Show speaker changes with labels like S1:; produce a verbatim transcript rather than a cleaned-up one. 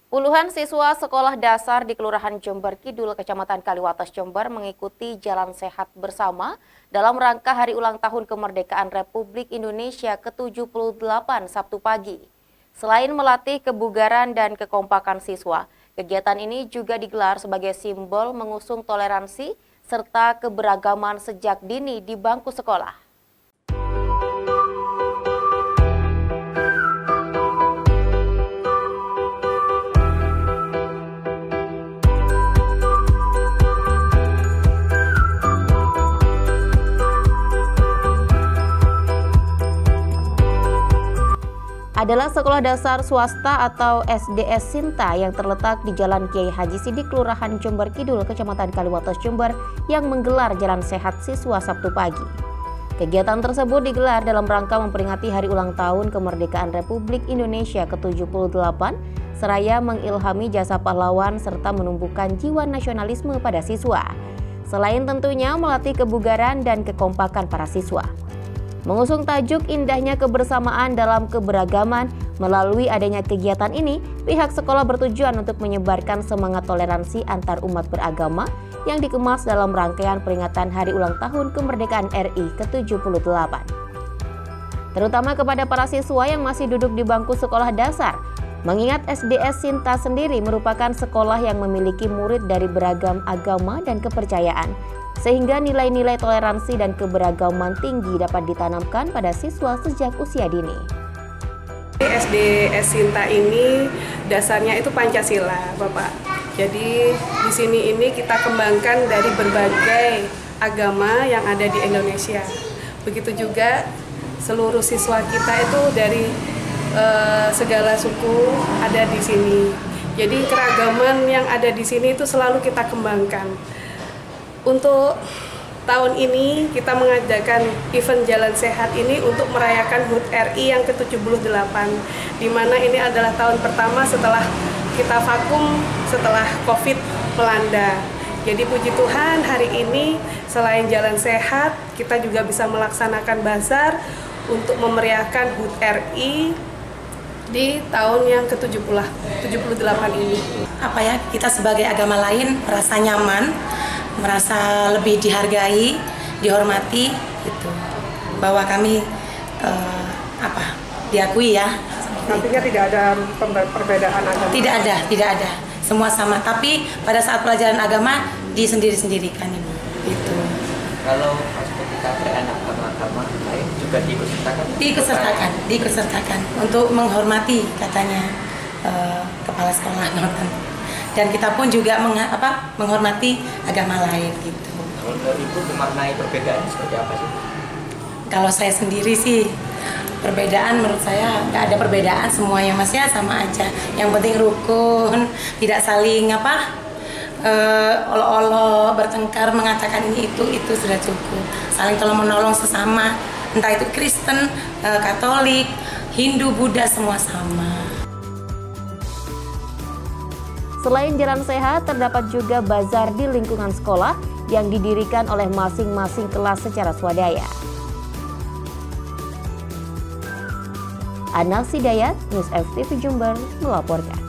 S1: Puluhan siswa sekolah dasar di Kelurahan Jember Kidul, Kecamatan Kaliwates, Jember mengikuti Jalan Sehat Bersama dalam rangka Hari Ulang Tahun Kemerdekaan Republik Indonesia ke tujuh puluh delapan Sabtu pagi. Selain melatih kebugaran dan kekompakan siswa, kegiatan ini juga digelar sebagai simbol mengusung toleransi serta keberagaman sejak dini di bangku sekolah. Adalah sekolah dasar swasta atau S D S Sinta yang terletak di Jalan Kiai Haji Sidik, Kelurahan Jember Kidul, Kecamatan Kaliwates, Jember yang menggelar Jalan Sehat Siswa Sabtu pagi. Kegiatan tersebut digelar dalam rangka memperingati Hari Ulang Tahun Kemerdekaan Republik Indonesia ke tujuh puluh delapan, seraya mengilhami jasa pahlawan serta menumbuhkan jiwa nasionalisme pada siswa. Selain tentunya melatih kebugaran dan kekompakan para siswa. Mengusung tajuk indahnya kebersamaan dalam keberagaman, melalui adanya kegiatan ini, pihak sekolah bertujuan untuk menyebarkan semangat toleransi antar umat beragama yang dikemas dalam rangkaian peringatan Hari Ulang Tahun Kemerdekaan R I ke tujuh puluh delapan. Terutama kepada para siswa yang masih duduk di bangku sekolah dasar, mengingat S D S Sinta sendiri merupakan sekolah yang memiliki murid dari beragam agama dan kepercayaan, sehingga nilai-nilai toleransi dan keberagaman tinggi dapat ditanamkan pada siswa sejak usia dini.
S2: S D S Sinta ini dasarnya itu Pancasila, Bapak. Jadi di sini ini kita kembangkan dari berbagai agama yang ada di Indonesia. Begitu juga seluruh siswa kita itu dari uh, segala suku ada di sini. Jadi keragaman yang ada di sini itu selalu kita kembangkan. Untuk tahun ini kita mengadakan event Jalan Sehat ini untuk merayakan H U T R I yang ke tujuh puluh delapan, di mana ini adalah tahun pertama setelah kita vakum setelah COVID melanda. Jadi puji Tuhan hari ini selain Jalan Sehat, kita juga bisa melaksanakan bazar untuk memeriahkan H U T R I di tahun yang ke tujuh puluh delapan ini.
S3: Apa ya, kita sebagai agama lain merasa nyaman, merasa lebih dihargai, dihormati, gitu. Bahwa kami eh, apa diakui ya.
S2: Artinya tidak ada perbedaan agama.
S3: Tidak ada, tidak ada. Semua sama. Tapi pada saat pelajaran agama disendiri-sendirikan ini. Gitu.
S4: Kalau pas ketika ada agama-agama lain juga diikutsertakan.
S3: Diikutsertakan, diikutsertakan untuk menghormati katanya eh, kepala sekolah nonton. Dan kita pun juga meng, apa, menghormati agama lain gitu.
S4: Kalau Ibu memaknai perbedaan seperti apa sih?
S3: Kalau saya sendiri sih perbedaan menurut saya nggak ada perbedaan, semuanya masnya sama aja. Yang penting rukun, tidak saling apa uh, olo-olo bertengkar mengatakan ini itu itu sudah cukup. Saling tolong menolong sesama, entah itu Kristen, uh, Katolik, Hindu, Buddha, semua sama.
S1: Selain Jalan Sehat, terdapat juga bazar di lingkungan sekolah yang didirikan oleh masing-masing kelas secara swadaya. Ana Sidayat, News F T V Jember melaporkan.